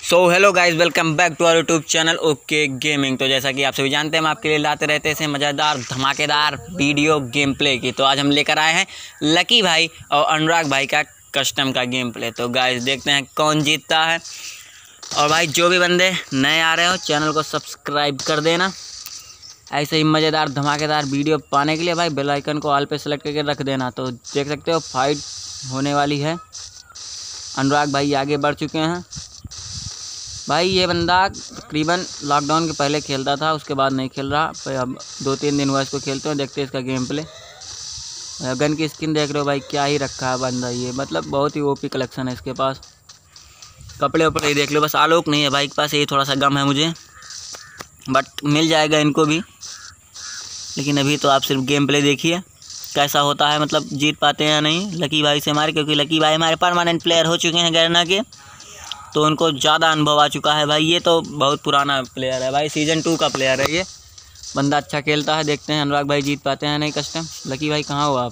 So hello guys, welcome back to our YouTube channel okay gaming. तो जैसा कि आप सभी जानते हैं, हम आपके लिए लाते रहते हैं मज़ेदार धमाकेदार वीडियो गेम प्ले की। तो आज हम लेकर आए हैं लकी भाई और अनुराग भाई का कस्टम का गेम प्ले। तो गाइस देखते हैं कौन जीतता है। और भाई जो भी बंदे नए आ रहे हो चैनल को सब्सक्राइब कर देना। ऐसे ही मज़ेदार धमाकेदार वीडियो पाने के लिए भाई बेल आइकन को ऑल पे सेलेक्ट करके रख देना। तो देख सकते हो फाइट होने वाली है। अनुराग भाई आगे बढ़ चुके हैं। भाई ये बंदा तकरीबन लॉकडाउन के पहले खेलता था, उसके बाद नहीं खेल रहा। पर अब 2-3 दिन हुआ इसको खेलते हैं। देखते हैं इसका गेम प्ले। गन की स्किन देख रहे हो भाई, क्या ही रखा है बंदा ये, मतलब बहुत ही ओपी कलेक्शन है इसके पास। कपड़े वपड़े ही देख लो, बस आलोक नहीं है भाई के पास, यही थोड़ा सा गम है मुझे, बट मिल जाएगा इनको भी। लेकिन अभी तो आप सिर्फ गेम प्ले देखिए कैसा होता है, मतलब जीत पाते हैं या नहीं लकी भाई से हमारे, क्योंकि लकी भाई हमारे परमानेंट प्लेयर हो चुके हैं गैरना के, तो उनको ज़्यादा अनुभव आ चुका है भाई। ये तो बहुत पुराना प्लेयर है भाई, सीज़न 2 का प्लेयर है ये बंदा, अच्छा खेलता है। देखते हैं अनुराग भाई जीत पाते हैं नहीं कस्टम। लकी भाई कहाँ हो आप,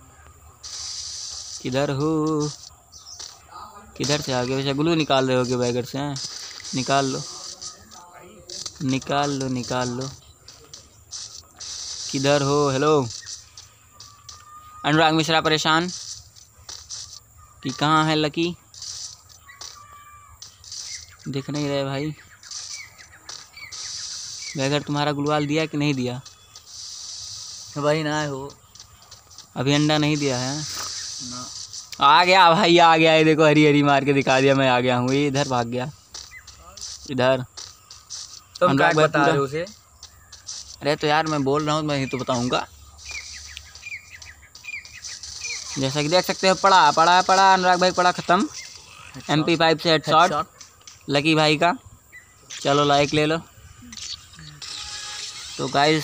किधर हो, किधर से आगे? वैसे ग्लू निकाल रहे होगे बैगर से, हैं? निकाल लो निकाल लो निकाल लो। किधर हो? हेलो अनुराग मिश्रा परेशान कि कहाँ है लकी, दिख नहीं रहे भाई। बैगर तुम्हारा गुलवाल दिया कि नहीं दिया भाई? ना हो, अभी अंडा नहीं दिया है ना। आ गया भाई, आ गया। ये देखो हरी हरी मार के दिखा दिया, मैं आ गया हूँ। ये इधर भाग गया, इधर। तुम क्या अनुराग बता रहे हो उसे? अरे तो यार मैं बोल रहा हूँ, मैं ही तो बताऊँगा। जैसा कि देख सकते हो पड़ा अनुराग भाई, पड़ा ख़त्म। MP5 से हेडशॉट लकी भाई का। चलो लाइक ले लो। तो गाइस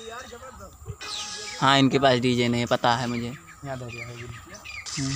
हाँ, इनके पास डीजे नहीं है, पता है मुझे। याद आ गया।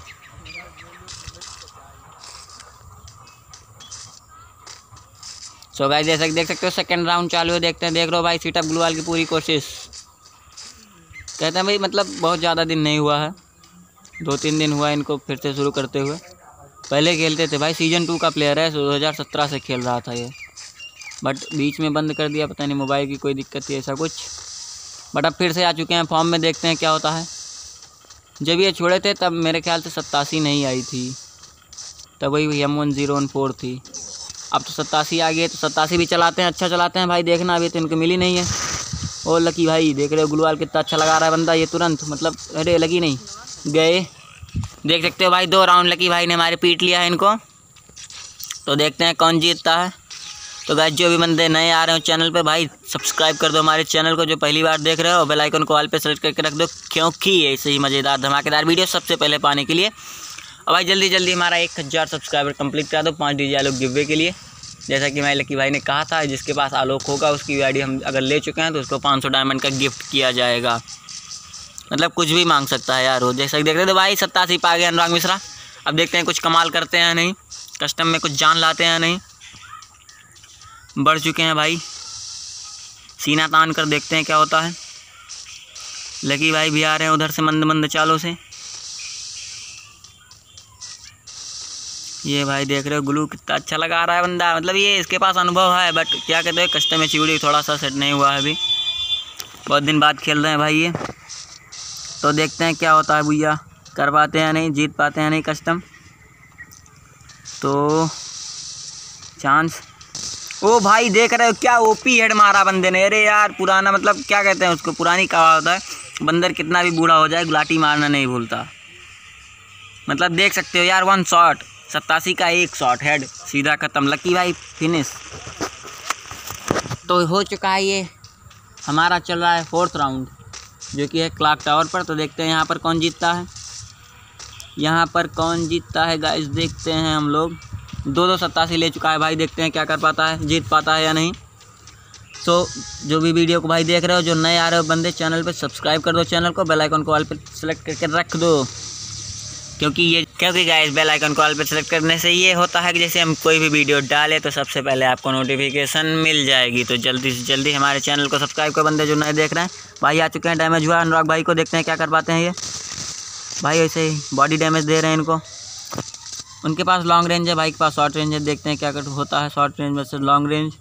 सो गाइस जैसा कि देख सकते हो सेकंड राउंड चालू है। देखते हैं, देख रहे हो भाई सीटअप ग्लूवाल की पूरी कोशिश। कहते हैं भाई मतलब बहुत ज़्यादा दिन नहीं हुआ है, 2-3 दिन हुआ इनको फिर से शुरू करते हुए। पहले खेलते थे भाई, सीज़न 2 का प्लेयर है, 2017 से खेल रहा था ये, बट बीच में बंद कर दिया, पता नहीं मोबाइल की कोई दिक्कत थी ऐसा कुछ। बट अब फिर से आ चुके हैं फॉर्म में, देखते हैं क्या होता है। जब ये छोड़े थे तब मेरे ख्याल से 87 नहीं आई थी, तब वही M1014 थी। अब तो 87 आ गई है, तो 87 भी चलाते हैं, अच्छा चलाते हैं भाई। देखना अभी तो इनको मिली नहीं है। ओ लकी भाई देख रहे हो गुलवाल कितना अच्छा लगा रहा है बंदा ये, तुरंत मतलब अरे लगी नहीं गए। देख सकते हो भाई 2 राउंड लकी भाई ने हमारे पीट लिया है इनको। तो देखते हैं कौन जीतता है। तो गाइस जो भी बंदे नए आ रहे हो चैनल पे भाई, सब्सक्राइब कर दो हमारे चैनल को। जो पहली बार देख रहे हो बेल आइकन को ऑल पे सेलेक्ट करके रख दो, क्योंकि ऐसे ही मज़ेदार धमाकेदार वीडियो सबसे पहले पाने के लिए। और भाई जल्दी जल्दी हमारा 1000 सब्सक्राइबर कंप्लीट करा दो 5 DJ आलोक गिव वे के लिए। जैसा कि मैं लकी भाई ने कहा था, जिसके पास आलोक होगा उसकी आईडी हम अगर ले चुके हैं तो उसको 500 डायमंड का गिफ्ट किया जाएगा। मतलब कुछ भी मांग सकता है यार वो। जैसा कि देख रहे थे भाई 87 पा गए अनुराग मिश्रा। अब देखते हैं कुछ कमाल करते हैं नहीं, कस्टम में कुछ जान लाते हैं नहीं। बढ़ चुके हैं भाई, सीना तान कर देखते हैं क्या होता है। लकी भाई भी आ रहे हैं उधर से मंद मंद चालों से। ये भाई देख रहे हो ग्लू कितना अच्छा लगा रहा है बंदा, मतलब ये इसके पास अनुभव है, बट क्या कहते हैं कस्टम एचिवरी थोड़ा सा सेट नहीं हुआ है अभी, बहुत दिन बाद खेल रहे हैं भाई ये। तो देखते हैं क्या होता है भैया, कर पाते हैं नहीं, जीत पाते हैं नहीं कस्टम। तो चांस, ओ भाई देख रहे हो क्या ओपी हेड मारा बंदे ने। अरे यार पुराना, मतलब क्या कहते हैं उसको, पुरानी कहावत है, बंदर कितना भी बूढ़ा हो जाए गुलाटी मारना नहीं भूलता। मतलब देख सकते हो यार, 1 शॉट 87 का 1 शॉट हेड सीधा ख़त्म, लकी भाई फिनिश। तो हो चुका है ये हमारा, चल रहा है 4th राउंड जो कि है क्लॉक टावर पर। तो देखते हैं यहाँ पर कौन जीतता है, यहाँ पर कौन जीतता है गाइस। देखते हैं हम लोग 2-2 87 ले चुका है भाई। देखते हैं क्या कर पाता है, जीत पाता है या नहीं। तो जो भी वीडियो को भाई देख रहे हो, जो नए आ रहे हो बंदे चैनल पे, सब्सक्राइब कर दो चैनल को, बेल आइकन को ऑल पे सेलेक्ट करके रख दो, क्योंकि गाइस बेल आइकन को ऑल पे सेलेक्ट करने से ये होता है कि जैसे हम कोई भी वीडियो डालें तो सबसे पहले आपको नोटिफिकेशन मिल जाएगी। तो जल्दी से जल्दी हमारे चैनल को सब्सक्राइब कर बंदे जो नए देख रहे हैं भाई। आ चुके हैं, डैमेज हुआ अनुराग भाई को, देखते हैं क्या कर पाते हैं ये भाई। ऐसे ही बॉडी डैमेज दे रहे हैं इनको। उनके पास लॉन्ग रेंज है, भाई के पास शॉर्ट रेंज है। देखते हैं क्या होता है short range versus long range.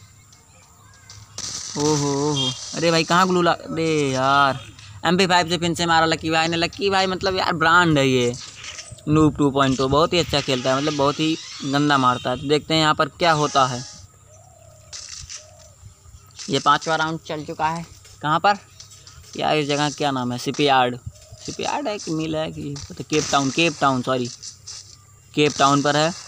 ओहो, अरे भाई कहाँ ग्लू अरे यार MP5 से फिर से मारा लकी भाई ने। लकी भाई मतलब यार ब्रांड है ये, नूब 2.0 बहुत ही अच्छा खेलता है, मतलब बहुत ही गंदा मारता है। तो देखते हैं यहाँ पर क्या होता है। ये 5वां राउंड चल चुका है। कहाँ पर यार, इस जगह क्या नाम है? शिपयार्ड है कि मिल है कि तो Cape Town sorry Cape Town पर है।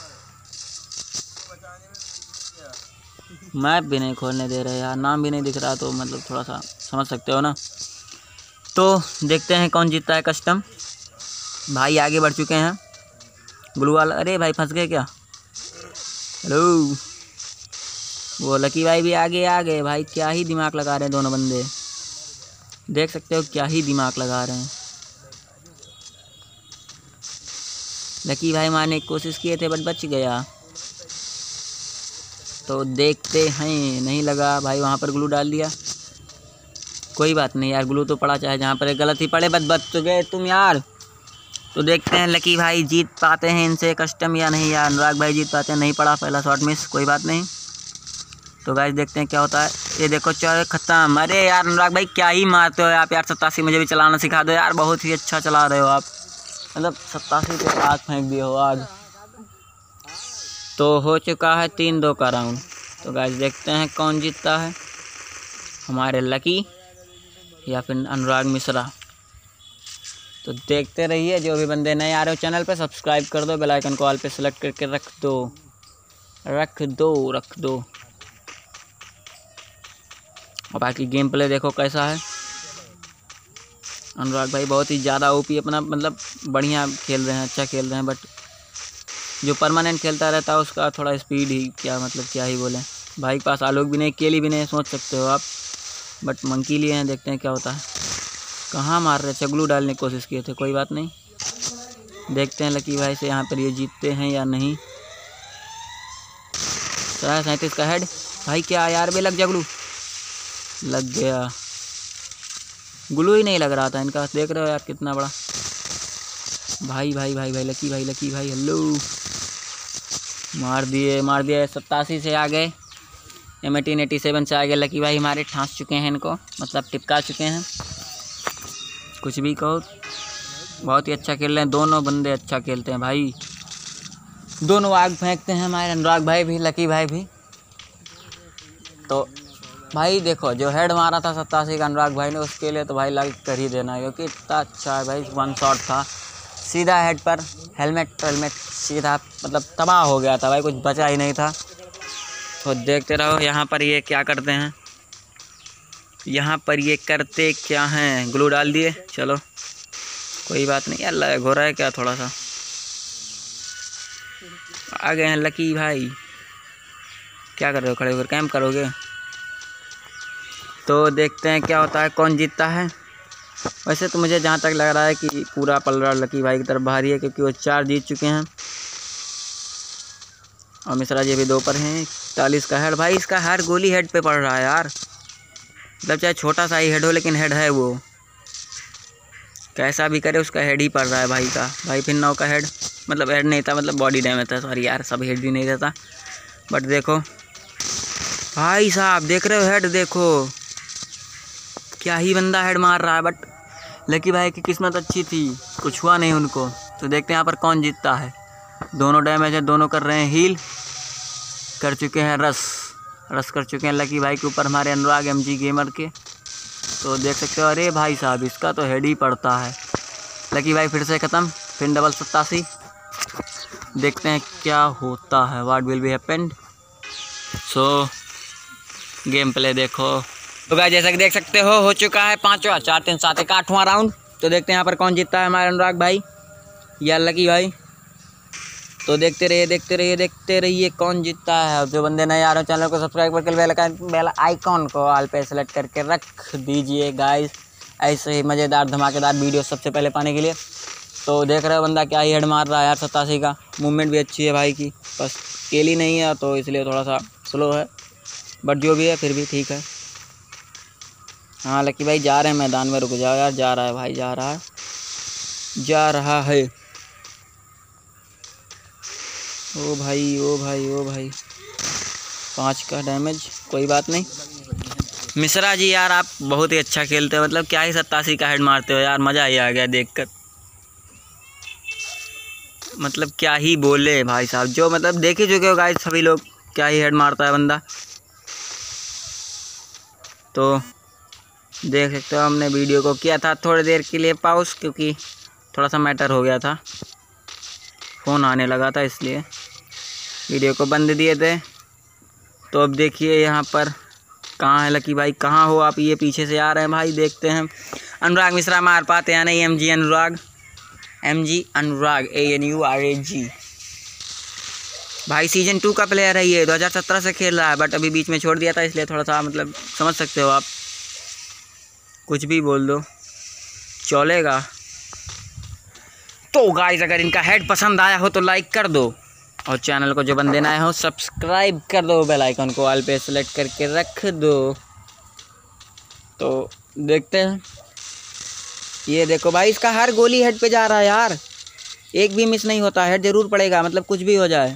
मैप भी नहीं खोलने दे रहे यार, नाम भी नहीं दिख रहा, तो मतलब थोड़ा सा समझ सकते हो ना। तो देखते हैं कौन जीतता है कस्टम। भाई आगे बढ़ चुके हैं ग्लू वाला। अरे भाई फंस गए क्या? हेलो, वो लकी भाई भी आगे आ गए। भाई क्या ही दिमाग लगा रहे हैं दोनों बंदे, देख सकते हो क्या ही दिमाग लगा रहे हैं। लकी भाई मारने की कोशिश किए थे बट बच गया। तो देखते हैं, नहीं लगा भाई, वहाँ पर ग्लू डाल दिया। कोई बात नहीं यार, ग्लू तो पड़ा, चाहे जहाँ पर गलत ही पड़े, बच तो गए तुम यार। तो देखते हैं लकी भाई जीत पाते हैं इनसे कस्टम या नहीं, या अनुराग भाई जीत पाते हैं। नहीं पड़ा, पहला शॉट मिस, कोई बात नहीं। तो गाइस देखते हैं क्या होता है। ये देखो चलो ख़त्म। अरे यार अनुराग भाई क्या ही मारते हो आप यार। 87 मुझे भी चलाना सिखा दो यार, बहुत ही अच्छा चला रहे हो आप, मतलब 87 पे आग फेंक दिए हो आग। तो हो चुका है 3-2 का राउंड। तो गाइस देखते हैं कौन जीतता है, हमारे लकी या फिर अनुराग मिश्रा। तो देखते रहिए। जो भी बंदे नए आ रहे हो चैनल पे, सब्सक्राइब कर दो, बेल आइकन को ऑल पे सेलेक्ट करके रख दो। और बाकी गेम प्ले देखो कैसा है। अनुराग भाई बहुत ही ज़्यादा ओपी अपना, मतलब बढ़िया खेल रहे हैं, अच्छा खेल रहे हैं। बट जो परमानेंट खेलता रहता है उसका थोड़ा स्पीड ही क्या, मतलब क्या ही बोलें। भाई के पास आलोक भी नहीं, केली भी नहीं, सोच सकते हो आप। बट मंकी लिए हैं, देखते हैं क्या होता है। कहाँ मार रहे, चगलू डालने की कोशिश किए थे, कोई बात नहीं। देखते हैं लकी भाई से यहाँ पर ये जीतते हैं या नहीं। 37 का हेड, भाई क्या यार, बे लग जा ग्लू, लग गया। ग्लू ही नहीं लग रहा था इनका, देख रहे हो यार कितना बड़ा। भाई लकी भाई हेलो, मार दिए 87 से आ गए, M1887 से आ गए। लकी भाई हमारे ठांस चुके हैं इनको, मतलब टिपका चुके हैं, कुछ भी कहो। बहुत ही अच्छा खेल रहे हैं दोनों बंदे, अच्छा खेलते हैं भाई, दोनों आग फेंकते हैं हमारे अनुराग भाई भी लकी भाई भी। तो भाई देखो जो हेड मारा था 87 का अनुराग भाई ने, उसके लिए तो भाई लाइक कर ही देना, क्योंकि इतना अच्छा है भाई। 1 शॉट था सीधा हेड पर, हेलमेट सीधा मतलब तबाह हो गया था भाई, कुछ बचा ही नहीं था। तो देखते रहो यहाँ पर ये क्या करते हैं, यहाँ पर ये करते क्या हैं। ग्लू डाल दिए, चलो कोई बात नहीं यार, लैग हो रहा है क्या थोड़ा सा। आ गए हैं लकी भाई, क्या कर रहे हो, खड़े होकर कैंप करोगे। तो देखते हैं क्या होता है, कौन जीतता है। वैसे तो मुझे जहाँ तक लग रहा है कि पूरा पलड़ा लकी भाई की तरफ भारी है, क्योंकि वो 4 जीत चुके हैं और मिश्रा जी भी 2 पर हैं। 41 का हेड, भाई इसका हर गोली हेड पे पड़ रहा है यार, मतलब चाहे छोटा सा ही हेड हो लेकिन हेड है, वो कैसा भी करे उसका हेड ही पड़ रहा है भाई का। भाई फिर 9 का हेड, मतलब हेड नहीं था, मतलब बॉडी डैमेज था, सॉरी यार, सब हेड भी नहीं रहता। बट देखो भाई साहब, देख रहे हो हेड, देखो क्या ही बंदा हेड मार रहा है। बट लकी भाई की किस्मत अच्छी थी, कुछ हुआ नहीं उनको। तो देखते हैं यहाँ पर कौन जीतता है। दोनों डैमेज है, दोनों कर रहे हैं हील, कर चुके हैं रस कर चुके हैं लकी भाई के ऊपर हमारे अनुराग MG गेमर के। तो देख सकते हो, अरे भाई साहब इसका तो हेड ही पड़ता है। लकी भाई फिर से ख़त्म, फिर डबल 87। देखते हैं क्या होता है, what will be happened. So game play देखो। तो गाइस जैसा कि देख सकते हो चुका है 5वां 4 3 7 1 8वां राउंड। तो देखते हैं यहाँ पर कौन जीतता है, हमारे अनुराग भाई या लकी भाई। तो देखते रहिए कौन जीतता है। और जो बंदे नए आ रहे हो चैनल को सब्सक्राइब करके बेल आइकॉन को ऑल पे सेलेक्ट करके रख दीजिए गाइस, ऐसे ही मज़ेदार धमाकेदार वीडियो सबसे पहले पाने के लिए। तो देख रहे हो बंदा क्या ही हेड मार रहा है यार 87 का, मूवमेंट भी अच्छी है भाई की, बस केली नहीं है तो इसलिए थोड़ा सा स्लो है, बट जो भी है फिर भी ठीक है। हाँ लकी भाई जा रहे हैं मैदान में, रुक जाओ यार, जा रहा है भाई, जा रहा है। ओ भाई ओ भाई ओ भाई, 5 का डैमेज, कोई बात नहीं। मिश्रा जी यार आप बहुत ही अच्छा खेलते हो, मतलब क्या ही 87 का हेड मारते हो यार, मज़ा ही आ गया देखकर। मतलब क्या ही बोले भाई साहब, जो मतलब देख ही चुके हो गाइस सभी लोग, क्या ही हेड मारता है बंदा। तो देख सकते हो हमने वीडियो को किया था थोड़ी देर के लिए पॉज, क्योंकि थोड़ा सा मैटर हो गया था, फ़ोन आने लगा था, इसलिए वीडियो को बंद दिए थे। तो अब देखिए यहाँ पर कहाँ है लकी भाई, कहाँ हो आप? ये पीछे से आ रहे हैं भाई, देखते हैं अनुराग मिश्रा मार पाते हैं नहीं। MG Anurag, MG Anurag ANURAG भाई सीजन 2 का प्लेयर है ये, 2017 से खेल रहा है, बट अभी बीच में छोड़ दिया था, इसलिए थोड़ा सा मतलब समझ सकते हो आप, कुछ भी बोल दो चलेगा। तो गाइस अगर इनका हेड पसंद आया हो तो लाइक कर दो, और चैनल को जो बंदे नए हो सब्सक्राइब कर दो, बेल आइकन को ऑल पे सेलेक्ट करके रख दो। तो देखते हैं, ये देखो भाई इसका हर गोली हेड पे जा रहा है यार, एक भी मिस नहीं होता, हेड जरूर पड़ेगा, मतलब कुछ भी हो जाए।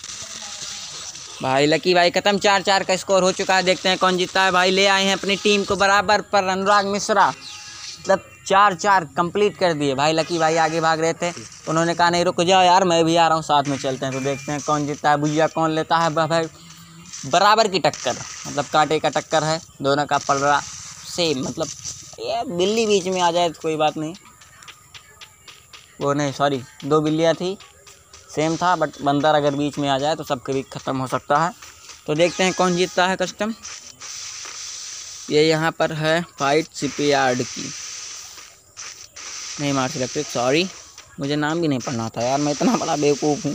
भाई लकी भाई ख़त्म, 4-4 का स्कोर हो चुका है, देखते हैं कौन जीतता है। भाई ले आए हैं अपनी टीम को बराबर पर, अनुराग मिश्रा मतलब 4-4 कंप्लीट कर दिए। भाई लकी भाई आगे भाग रहे थे, उन्होंने कहा नहीं रुक जाओ यार मैं भी आ रहा हूँ, साथ में चलते हैं। तो देखते हैं कौन जीतता है, भुजिया कौन लेता है। भाई बराबर की टक्कर, मतलब कांटे का टक्कर है, दोनों का पड़ रहा सेम, मतलब ये बिल्ली बीच में आ जाए तो कोई बात नहीं, वो नहीं सॉरी 2 बिल्लियाँ थी, सेम था, बट बंदर अगर बीच में आ जाए तो सबके भी ख़त्म हो सकता है। तो देखते हैं कौन जीतता है कस्टम। ये यहाँ पर है फाइट शिपयार्ड की, नहीं मार्स इलेक्ट्रिक, सॉरी मुझे नाम भी नहीं पढ़ना था यार, मैं इतना बड़ा बेवकूफ़ हूँ।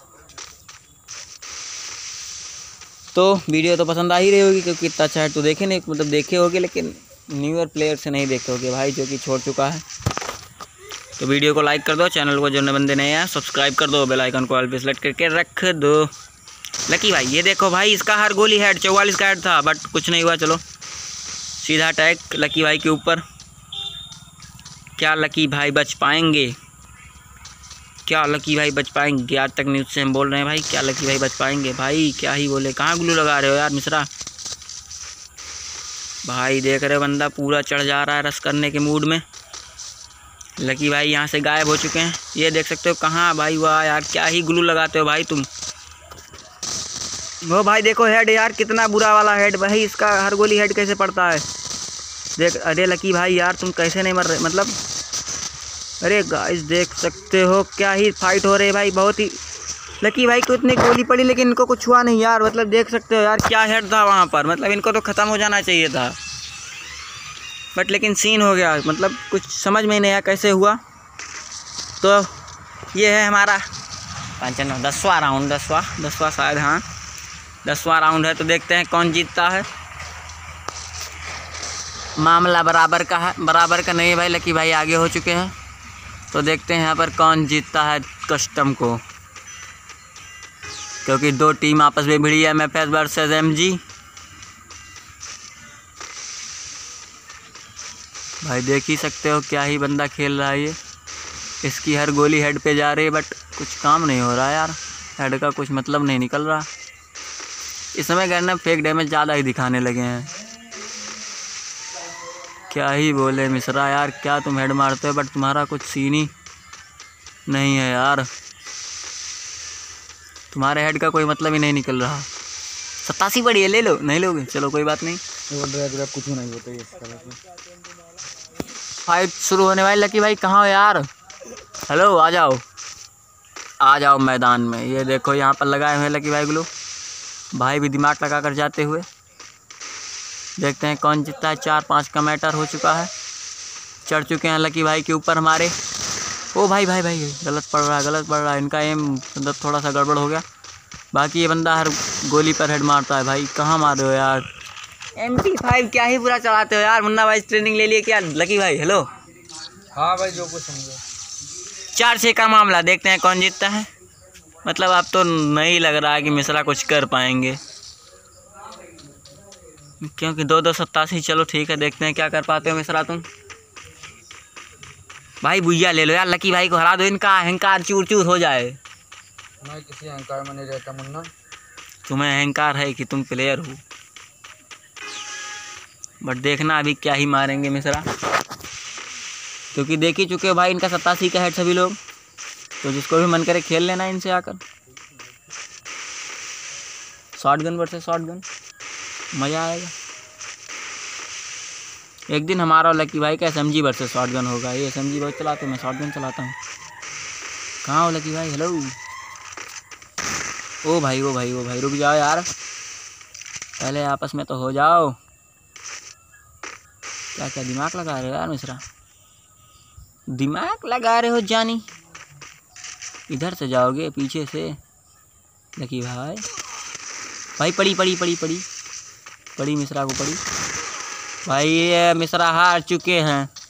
तो वीडियो तो पसंद आ ही रही होगी, क्योंकि इतना अच्छा है तो देखे नहीं, मतलब देखे होगे, लेकिन न्यू ईयर प्लेयर से नहीं देखे होगे भाई, जो कि छोड़ चुका है। तो वीडियो को लाइक कर दो, चैनल को जो नए बंदे नए हैं सब्सक्राइब कर दो, बेल आइकन को ऑल पे सेलेक्ट करके रख दो। लकी भाई ये देखो भाई, इसका हर गोली हेड, 44 का हेड था, बट कुछ नहीं हुआ। चलो सीधा अटैक लकी भाई के ऊपर, क्या लकी भाई बच पाएंगे? क्या लकी भाई बच पाएंगे? आज तक न्यूज़ से हम बोल रहे हैं भाई, क्या लकी भाई बच पाएंगे? भाई क्या ही बोले, कहाँ ग्लू लगा रहे हो यार मिश्रा भाई? देख रहे हो बंदा पूरा चढ़ जा रहा है रश करने के मूड में। लकी भाई यहाँ से गायब हो चुके हैं, ये देख सकते हो। कहाँ भाई? वाह यार क्या ही ग्लू लगाते हो भाई तुम। वो भाई देखो हेड यार, कितना बुरा वाला हेड भाई, इसका हर गोली हेड कैसे पड़ता है देख। अरे लकी भाई यार तुम कैसे नहीं मर रहे, मतलब अरे गाइस देख सकते हो क्या ही फाइट हो रही है भाई, बहुत ही। लकी भाई को इतनी गोली पड़ी लेकिन इनको कुछ हुआ नहीं यार, मतलब देख सकते हो यार क्या हेड था वहाँ पर, मतलब इनको तो ख़त्म हो जाना चाहिए था, बट लेकिन सीन हो गया, मतलब कुछ समझ में नहीं आया कैसे हुआ। तो ये है हमारा 10वां राउंड, 10वां शायद, हाँ 10वां राउंड है। तो देखते हैं कौन जीतता है। मामला बराबर का है, बराबर का नहीं है भाई, लकी भाई आगे हो चुके हैं। तो देखते हैं यहाँ पर कौन जीतता है कस्टम को, क्योंकि 2 टीम आपस में भिड़ी है, MFS वर्सेस MG। भाई देख ही सकते हो क्या ही बंदा खेल रहा है ये, इसकी हर गोली हेड पे जा रही है, बट कुछ काम नहीं हो रहा यार, हेड का कुछ मतलब नहीं निकल रहा। इस समय गन फेक डैमेज ज़्यादा ही दिखाने लगे हैं, क्या ही बोले मिश्रा यार, क्या तुम हेड मारते हो, बट तुम्हारा कुछ सीन ही नहीं है यार, तुम्हारे हेड का कोई मतलब ही नहीं निकल रहा। 87 पड़ी है, ले लो, नहीं लोगे चलो कोई बात नहीं। कुछ नहीं होता है। फाइट शुरू होने वाली। लकी भाई कहाँ हो यार? हेलो आ जाओ मैदान में। ये देखो यहाँ पर लगाए हुए लकी भाई ग्लू, भाई भी दिमाग लगा कर जाते हुए। देखते हैं कौन जीतता है। 4-5 का मैटर हो चुका है, चढ़ चुके हैं लकी भाई के ऊपर हमारे। ओ भाई गलत पड़ रहा है, इनका एम मतलब थोड़ा सा गड़बड़ हो गया। बाकी ये बंदा हर गोली पर हेड मारता है भाई, कहाँ मार रहे हो यार? MP5 क्या ही बुरा चलाते हो यार। मुन्ना भाई ट्रेनिंग ले लिए क्या लकी भाई? हेलो हाँ भाई जो कुछ समझो। 4-6 का मामला, देखते हैं कौन जीतता है। मतलब अब तो नहीं लग रहा है कि मिश्रा कुछ कर पाएंगे, क्योंकि 2-2 87। चलो ठीक है, देखते हैं क्या कर पाते हो मिश्रा तुम। भाई भुइया ले लो यार, लकी भाई को हरा दो, इनका अहंकार चूर चूर हो जाए। मैं किसी अहंकार में नहीं रहता मुन्ना। तुम्हें अहंकार है कि तुम प्लेयर हो, बट देखना अभी क्या ही मारेंगे मिश्रा, क्योंकि देख ही चुके हो भाई इनका 87 का हेड सभी लोग। तो जिसको भी मन करे खेल लेना इनसे आकर, शॉटगन वर्सेस शॉटगन, मज़ा आएगा। एक दिन हमारा और लकी भाई का SMG वर्सेस शॉटगन होगा। ये SMG बहुत चलाते हैं, मैं शॉटगन चलाता हूँ। कहाँ हो लकी भाई? हेलो। ओ भाई ओ भाई ओ भाई, रुक जाओ यार, पहले आपस में तो हो जाओ। क्या क्या दिमाग लगा रहे हो यार मिश्रा, दिमाग लगा रहे हो जानी। इधर से जाओगे पीछे से लकी भाई। भाई पड़ी पड़ी पड़ी पड़ी पड़ी मिश्रा को पड़ी भाई। ये मिश्रा हार चुके हैं।